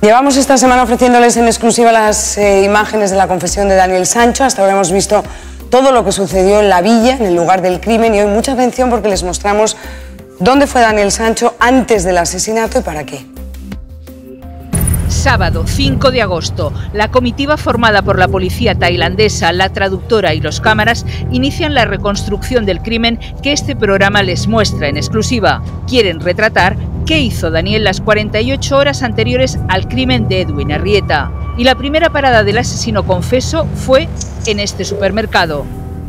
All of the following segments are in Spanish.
Llevamos esta semana ofreciéndoles en exclusiva las imágenes de la confesión de Daniel Sancho. Hasta ahora hemos visto todo lo que sucedió en la villa, en el lugar del crimen, y hoy mucha atención porque les mostramos dónde fue Daniel Sancho antes del asesinato y para qué. Sábado 5 de agosto, la comitiva formada por la policía tailandesa, la traductora y los cámaras inician la reconstrucción del crimen que este programa les muestra en exclusiva. Quieren retratar qué hizo Daniel las 48 horas anteriores al crimen de Edwin Arrieta. Y la primera parada del asesino confeso fue en este supermercado.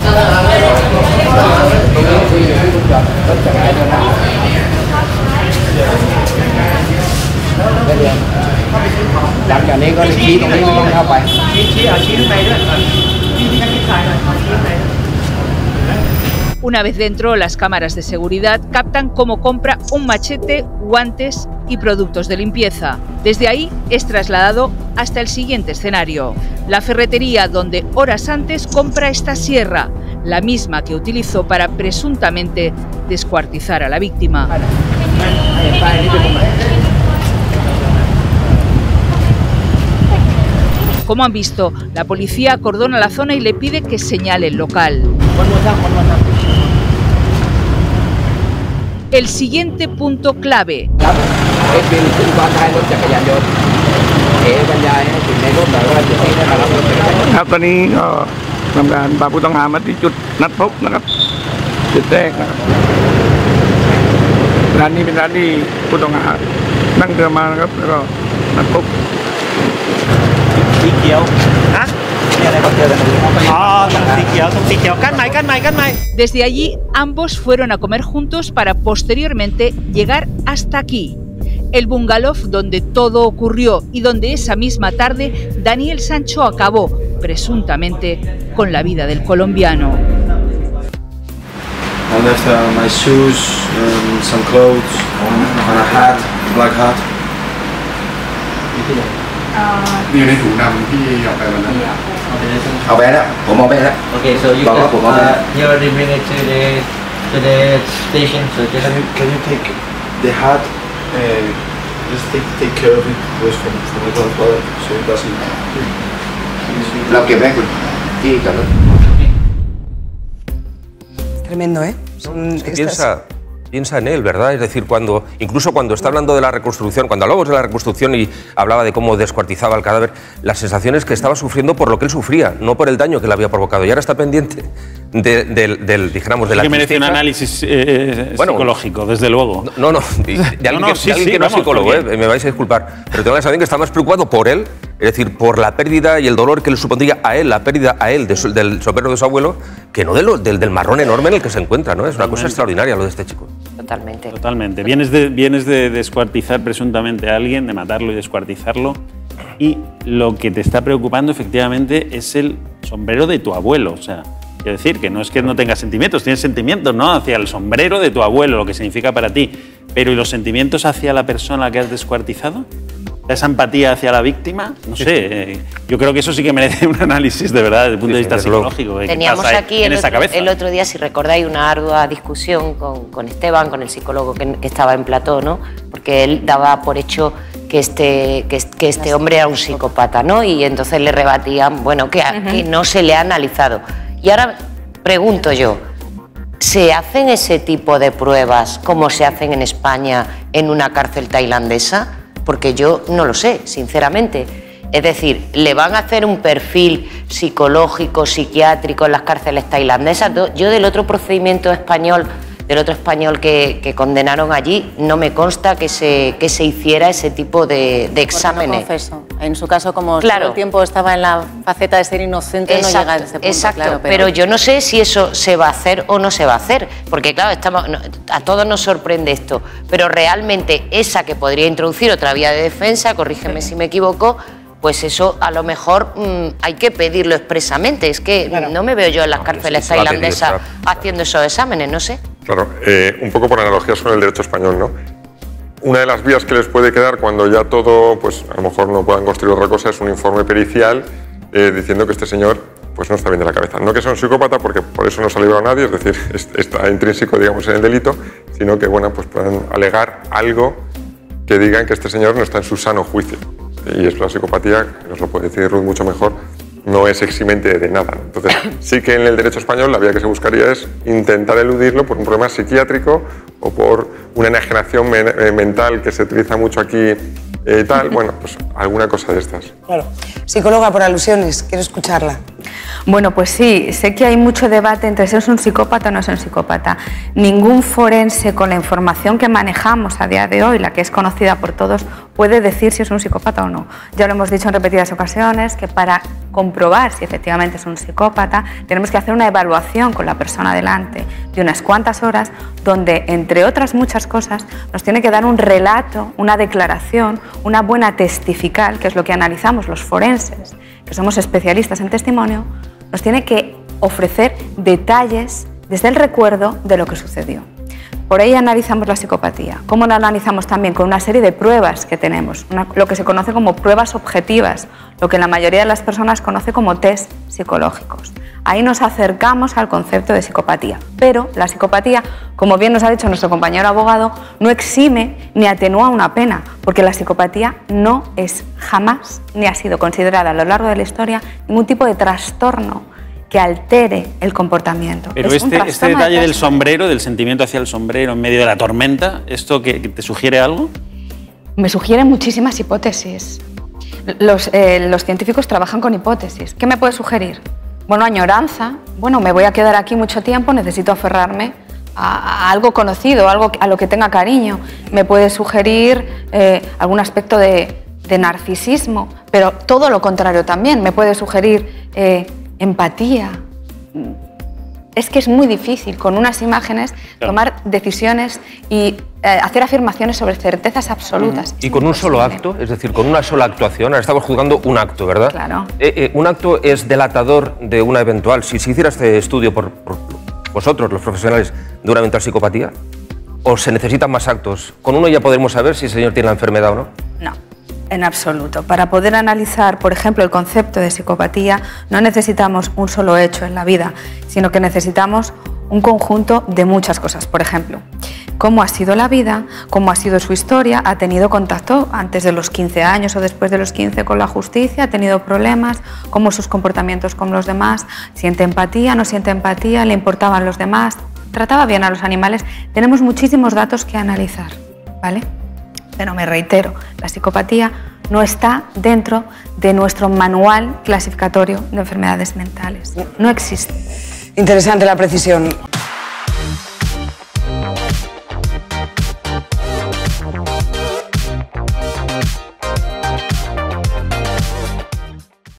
Una vez dentro, las cámaras de seguridad captan cómo compra un machete, guantes y productos de limpieza. Desde ahí es trasladado hasta el siguiente escenario, la ferretería donde horas antes compra esta sierra, la misma que utilizó para presuntamente descuartizar a la víctima. Como han visto, la policía acordona la zona y le pide que señale el local. El siguiente punto clave. Desde allí, ambos fueron a comer juntos para posteriormente llegar hasta aquí, el bungalow donde todo ocurrió y donde esa misma tarde Daniel Sancho acabó, presuntamente, con la vida del colombiano. I left my shoes, some clothes, and a hat, black hat. อยู่ในถุงดำที่เอาไปวันนั้นเอาไปแล้วผมเอาไปแล้ว Okay, so you already bring it to the station. So just Can you take the hat and just take care of it from my grandfather so it doesn't. เราเก็บไว้คุณที่จอดรถ Tremendo, ¿eh? Piensa en él, ¿verdad? Es decir, incluso cuando está hablando de la reconstrucción, cuando hablamos de la reconstrucción y hablaba de cómo descuartizaba el cadáver, la sensación es que estaba sufriendo por lo que él sufría, no por el daño que le había provocado. Y ahora está pendiente dijéramos, de la que merece un análisis psicológico, desde luego. De alguien que no es psicólogo, me vais a disculpar, pero tengo la sensación que está más preocupado por él, es decir, por la pérdida y el dolor que le supondría a él, la pérdida a él del sombrero de su abuelo, que no del marrón enorme en el que se encuentra, ¿no? Es una cosa extraordinaria lo de este chico. Totalmente. Totalmente. Vienes de descuartizar presuntamente a alguien, de matarlo y descuartizarlo, y lo que te está preocupando efectivamente es el sombrero de tu abuelo, o sea, quiero decir que no es que no tengas sentimientos, tienes sentimientos, ¿no?, hacia el sombrero de tu abuelo, lo que significa para ti, pero ¿y los sentimientos hacia la persona que has descuartizado? ¿Esa empatía hacia la víctima? No sé, yo creo que eso sí que merece un análisis de verdad desde el punto de vista psicológico. Teníamos aquí el otro día, si recordáis, una ardua discusión con Esteban, con el psicólogo que estaba en plató, ¿no? Porque él daba por hecho que este hombre era un psicópata, ¿no? Y entonces le rebatían, bueno, que no se le ha analizado. Y ahora pregunto yo, ¿se hacen ese tipo de pruebas como se hacen en España en una cárcel tailandesa? Porque yo no lo sé, sinceramente. Es decir, ¿le van a hacer un perfil psicológico, psiquiátrico en las cárceles tailandesas? Yo del otro procedimiento español, que condenaron allí, no me consta que se hiciera ese tipo de exámenes. No confeso. En su caso, como todo el tiempo estaba en la faceta de ser inocente, no llega a ese punto. Exacto, claro, pero yo no sé si eso se va a hacer o no se va a hacer, porque claro, a todos nos sorprende esto, pero realmente esa que podría introducir otra vía de defensa, corrígeme si me equivoco, pues eso a lo mejor hay que pedirlo expresamente. Es que no me veo yo en las cárceles tailandesas haciendo esos exámenes, no sé. Claro, un poco por analogía con el derecho español, ¿no? Una de las vías que les puede quedar cuando ya todo, pues a lo mejor no puedan construir otra cosa, es un informe pericial diciendo que este señor pues no está bien de la cabeza. No que sea un psicópata, porque por eso no se ha librado a nadie, es decir, está intrínseco, digamos, en el delito, sino que, bueno, pues puedan alegar algo que digan que este señor no está en su sano juicio. y es la psicopatía, que nos lo puede decir Ruth mucho mejor, no es eximente de nada. Entonces, sí que en el derecho español la vía que se buscaría es intentar eludirlo por un problema psiquiátrico o por una enajenación mental que se utiliza mucho aquí tal, bueno, pues alguna cosa de estas. Claro. Psicóloga, por alusiones, quiero escucharla. Bueno, pues sí, sé que hay mucho debate entre si es un psicópata o no es un psicópata. Ningún forense con la información que manejamos a día de hoy, la que es conocida por todos, puede decir si es un psicópata o no. Ya lo hemos dicho en repetidas ocasiones, que para comprobar si efectivamente es un psicópata tenemos que hacer una evaluación con la persona delante de unas cuantas horas donde, entre otras muchas cosas, nos tiene que dar un relato, una declaración, una buena testifical, que es lo que analizamos los forenses, que somos especialistas en testimonio, nos tiene que ofrecer detalles desde el recuerdo de lo que sucedió. Por ahí analizamos la psicopatía. ¿Cómo la analizamos también? Con una serie de pruebas que tenemos, lo que se conoce como pruebas objetivas, lo que la mayoría de las personas conoce como test psicológicos. Ahí nos acercamos al concepto de psicopatía. Pero la psicopatía, como bien nos ha dicho nuestro compañero abogado, no exime ni atenúa una pena, porque la psicopatía no es jamás ni ha sido considerada a lo largo de la historia ningún tipo de trastorno que altere el comportamiento. Pero este detalle del sombrero, del sentimiento hacia el sombrero en medio de la tormenta, ¿esto que te sugiere algo? Me sugiere muchísimas hipótesis. Los científicos trabajan con hipótesis. ¿Qué me puede sugerir? Bueno, añoranza. Bueno, me voy a quedar aquí mucho tiempo, necesito aferrarme a algo conocido, algo a lo que tenga cariño. Me puede sugerir algún aspecto de narcisismo, pero todo lo contrario también. Me puede sugerir empatía. Es que es muy difícil con unas imágenes tomar decisiones y hacer afirmaciones sobre certezas absolutas. Y con un solo acto, es decir, con una sola actuación, ahora estamos juzgando un acto, ¿verdad? Claro. ¿Un acto es delatador de una eventual, si se hiciera este estudio por vosotros, los profesionales, de una eventual psicopatía? ¿O se necesitan más actos? ¿Con uno ya podremos saber si el señor tiene la enfermedad o no? No. En absoluto. Para poder analizar, por ejemplo, el concepto de psicopatía, no necesitamos un solo hecho en la vida, sino que necesitamos un conjunto de muchas cosas. Por ejemplo, cómo ha sido la vida, cómo ha sido su historia, ha tenido contacto antes de los 15 años o después de los 15 con la justicia, ha tenido problemas, cómo sus comportamientos con los demás, siente empatía, no siente empatía, le importaban los demás, trataba bien a los animales. Tenemos muchísimos datos que analizar, ¿vale? Pero me reitero, la psicopatía no está dentro de nuestro manual clasificatorio de enfermedades mentales. No existe. Interesante la precisión.